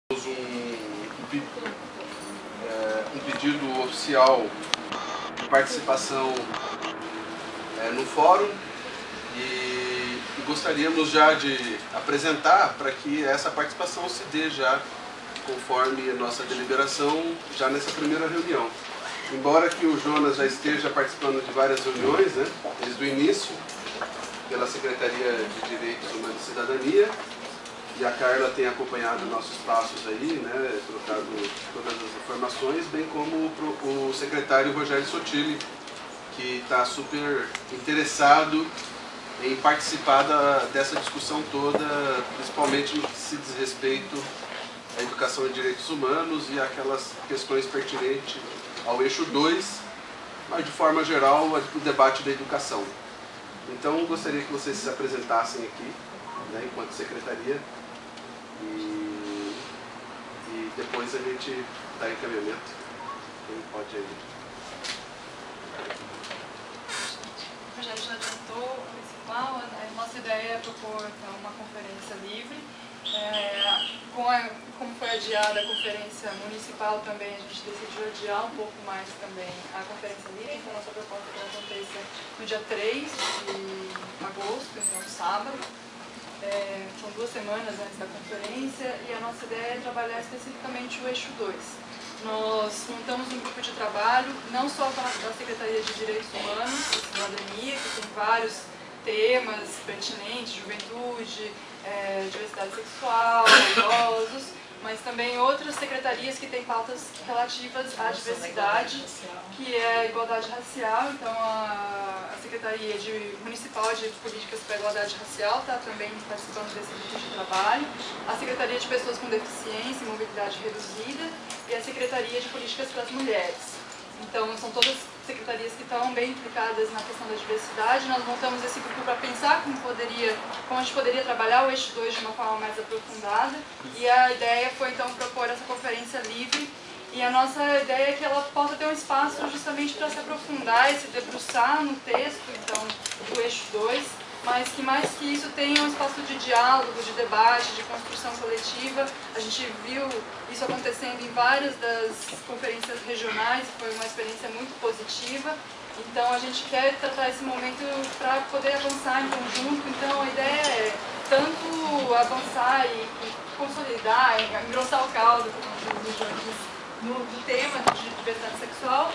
Um pedido oficial de participação no fórum e gostaríamos já de apresentar para que essa participação se dê já conforme a nossa deliberação já nessa primeira reunião. Embora que o Jonas já esteja participando de várias reuniões, né, desde o início, pela Secretaria de Direitos Humanos e Cidadania, e a Carla tem acompanhado nossos passos aí, né, trocado todas as informações, bem como o secretário Rogério Sotile, que está super interessado em participar dessa discussão toda, principalmente no que se diz respeito à educação e direitos humanos e aquelas questões pertinentes ao eixo 2, mas de forma geral o debate da educação. Então gostaria que vocês se apresentassem aqui, né, enquanto secretaria, e depois a gente dá encaminhamento. Quem pode aí? A gente já adiantou o principal. A nossa ideia é propor então, uma conferência livre. Como foi adiada a conferência municipal também, a gente decidiu adiar um pouco mais também a conferência livre. Então, a nossa proposta é que ela aconteça no dia 3 de agosto, então sábado. São 2 semanas antes da conferência e a nossa ideia é trabalhar especificamente o eixo 2. Nós montamos um grupo de trabalho, não só com a Secretaria de Direitos Humanos e Cidadania, que tem vários temas pertinentes, juventude, diversidade sexual, idosos, mas também outras secretarias que têm pautas relativas à diversidade, que é a igualdade racial. Então a Secretaria Municipal de Políticas para a Igualdade Racial está também participando desse grupo de trabalho, a Secretaria de Pessoas com Deficiência e Mobilidade Reduzida e a Secretaria de Políticas para as Mulheres. Então são todas secretarias que estão bem implicadas na questão da diversidade. Nós montamos esse grupo para pensar como a gente poderia trabalhar o eixo 2 de uma forma mais aprofundada, e a ideia foi então propor essa conferência livre, e a nossa ideia é que ela possa ter um espaço justamente para se aprofundar e se debruçar no texto então, do eixo 2, mas que mais que isso tenha um espaço de diálogo, de debate, de construção coletiva. A gente viu isso acontecendo em várias das conferências regionais, foi uma experiência muito positiva. Então a gente quer tratar esse momento para poder avançar em conjunto. Então a ideia é tanto avançar e consolidar, engrossar o caldo, como diz o Jonas, no tema de diversidade sexual,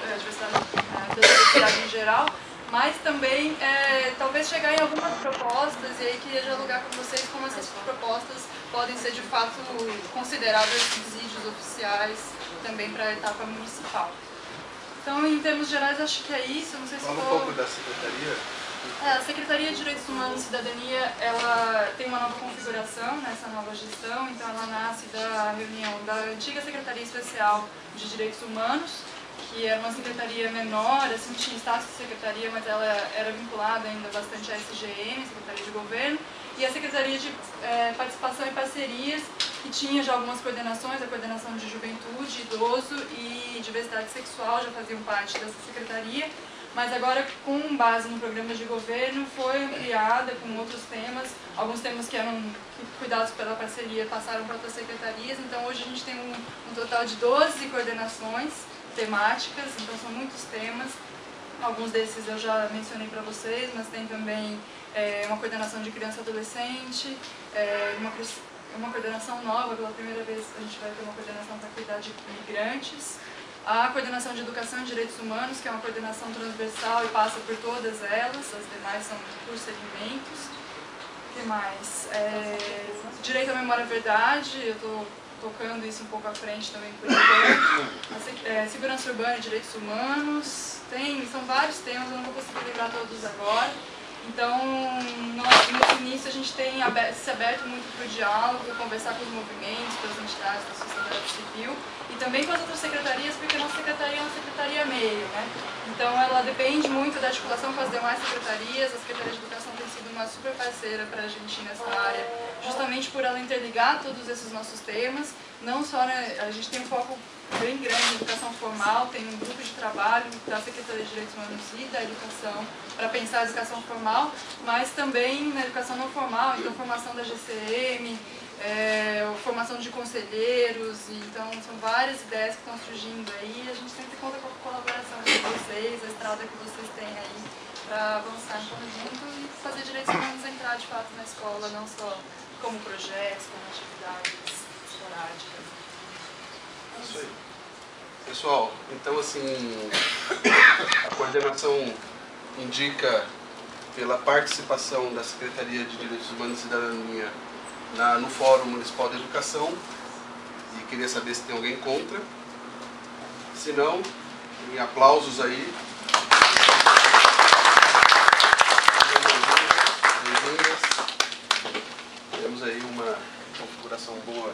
da diversidade em geral, mas também talvez chegar em algumas propostas, e aí queria dialogar com vocês como essas propostas podem ser de fato consideradas subsídios oficiais também para a etapa municipal. Então, em termos gerais, acho que é isso. Não sei se fala um pouco da Secretaria. A Secretaria de Direitos Humanos e Cidadania, ela tem uma nova configuração nessa nova gestão, então ela nasce da reunião da antiga Secretaria Especial de Direitos Humanos, que era uma secretaria menor, assim, tinha status de secretaria, mas ela era vinculada ainda bastante à SGM, Secretaria de Governo, e a Secretaria de Participação e Parcerias, que tinha já algumas coordenações, a coordenação de juventude, idoso e diversidade sexual já faziam parte dessa secretaria, mas agora, com base no programa de governo, foi ampliada com outros temas. Alguns temas que eram cuidados pela parceria passaram para outras secretarias, então hoje a gente tem um total de 12 coordenações temáticas, então são muitos temas. Alguns desses eu já mencionei para vocês, mas tem também uma coordenação de criança e adolescente, uma coordenação nova, pela primeira vez a gente vai ter uma coordenação para cuidar de migrantes, a coordenação de educação e direitos humanos, que é uma coordenação transversal e passa por todas elas, as demais são por segmentos. O que mais? Direito à memória e verdade, eu estou tocando isso um pouco à frente também por enquanto. Segurança urbana e direitos humanos, são vários temas, eu não vou conseguir lembrar todos agora. Então, nesse início a gente tem se aberto muito para o diálogo, conversar com os movimentos, com as entidades da sociedade civil e também com as outras secretarias, porque a nossa secretaria é uma secretaria meio, né? Então ela depende muito da articulação com as demais secretarias. A Secretaria de Educação tem sido uma super parceira para a gente nessa área, justamente por ela interligar todos esses nossos temas. Não só, né, a gente tem um foco bem grande em educação formal, tem um grupo de trabalho da Secretaria de Direitos Humanos e da Educação para pensar a educação formal, mas também na educação não formal, então formação da GCM, formação de conselheiros, então são várias ideias que estão surgindo aí, a gente sempre conta com a colaboração de vocês, a estrada que vocês têm aí para avançar em conjunto e fazer direitos humanos entrar de fato na escola, não só como projetos, como atividades esporádicas. Isso aí. Pessoal, então assim, a coordenação indica pela participação da Secretaria de Direitos Humanos e Cidadania no Fórum Municipal de Educação, e queria saber se tem alguém contra. Se não, em aplausos aí. Temos aí uma configuração boa.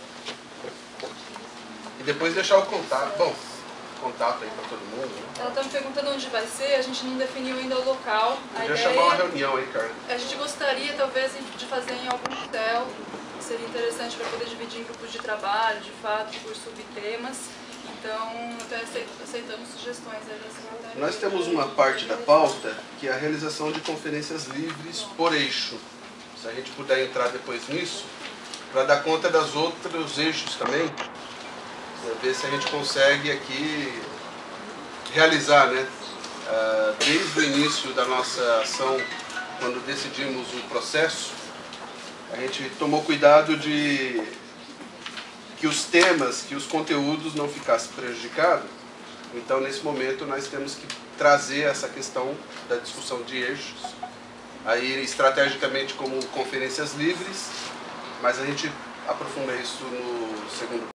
E depois deixar o contato. Bom, contato aí para todo mundo. Né? Ela está me perguntando onde vai ser, a gente não definiu ainda o local. Podia chamar uma reunião aí, cara. A gente gostaria talvez de fazer em algum hotel, seria interessante para poder dividir em grupos de trabalho, de fato, por subtemas. Então, até aceitamos sugestões aí da secretaria. Nós temos uma parte da pauta que é a realização de conferências livres por eixo. Se a gente puder entrar depois nisso, para dar conta das outros eixos também, ver se a gente consegue aqui realizar, né? Desde o início da nossa ação, quando decidimos o processo, a gente tomou cuidado de que os temas, que os conteúdos não ficassem prejudicados. Então, nesse momento, nós temos que trazer essa questão da discussão de eixos, aí estrategicamente como conferências livres, mas a gente aprofunda isso no segundo